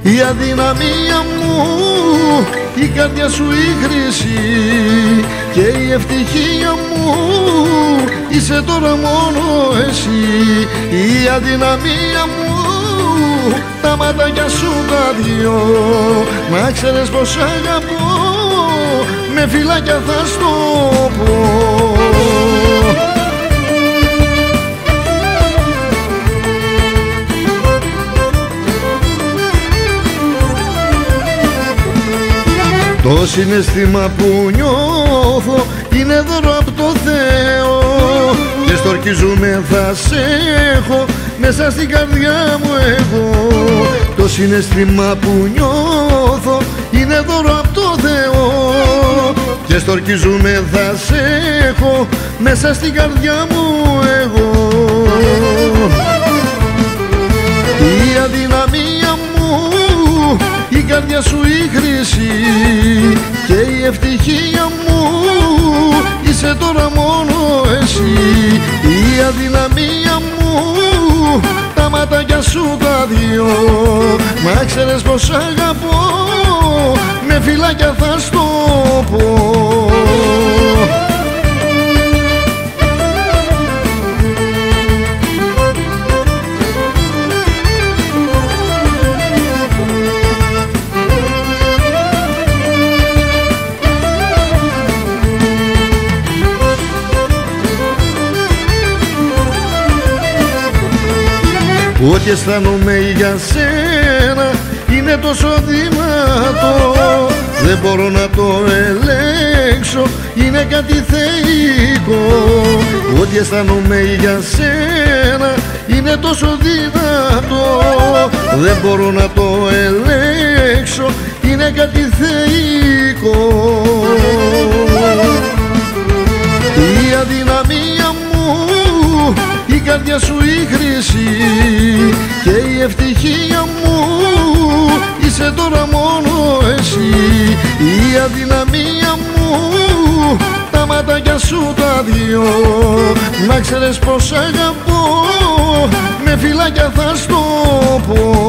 η αδυναμία μου, η καρδιά σου η χρυσή και η ευτυχία μου είσαι τώρα μόνο εσύ. Η αδυναμία μου, τα μάτια σου τα δυο, μα ξέρεις πως αγαπώ, με φυλάκια θα στο πω. Το συναίσθημα που νιώθω είναι δώρο από το Θεό και στορκίζομαι θα σε έχω μέσα στην καρδιά μου εγώ. Το συναίσθημα που νιώθω είναι δώρο από το Θεό και στορκίζομαι θα σε έχω μέσα στην καρδιά μου εγώ. Η αδυναμία μου, η καρδιά σου η χρυσή και η ευτυχία μου είσαι τώρα μόνο εσύ. Η αδυναμία μου, τα μάτια σου τα δυο, μα ξέρεις πως αγαπώ, με φυλάκια θα στο πω. Ό,τι αισθάνομαι για σένα είναι τόσο δυνατό, δεν μπορώ να το ελέγξω, είναι κάτι θεϊκό. Ό,τι αισθάνομαι για σένα είναι τόσο δυνατό, δεν μπορώ να το ελέγξω, είναι κάτι θεϊκό. Η αδυναμία μου, η καρδιά σου η χρυσή και η ευτυχία μου είσαι τώρα μόνο εσύ. Η αδυναμία μου, τα μάτια σου τα δυο, να ξέρεις πως αγαπώ, με φυλάκια θα στο πω.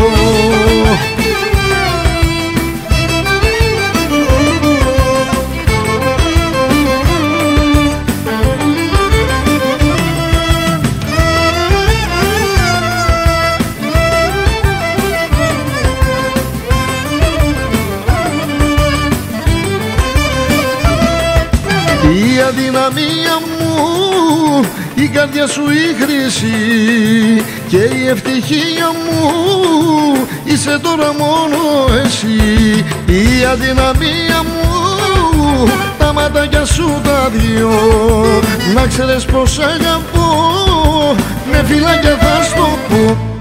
Η αδυναμία μου, η καρδιά σου η χρυσή και η ευτυχία μου είσαι τώρα μόνο εσύ. Η αδυναμία μου, τα μάτια σου τα δυο, να ξέρεις πως αγαπώ, με φυλάκια θα στο πω.